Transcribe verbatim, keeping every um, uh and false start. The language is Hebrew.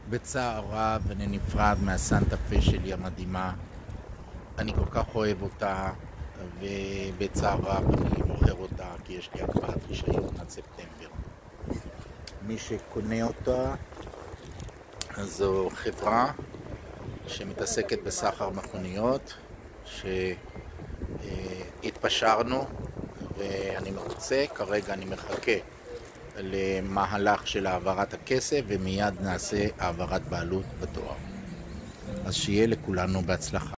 בצער רב אני נפרד מהסנטה פה שלי המדהימה. אני כל כך אוהב אותה, ובצער רב אני מוכר אותה כי יש לי הקפאת רישיון עד ספטמבר. מי שקונה אותה זו חברה שמתעסקת בסחר מכוניות, שהתפשרנו ואני מרוצה. כרגע אני מחכה למהלך של העברת הכסף ומיד נעשה העברת בעלות בדואר. אז שיהיה לכולנו בהצלחה.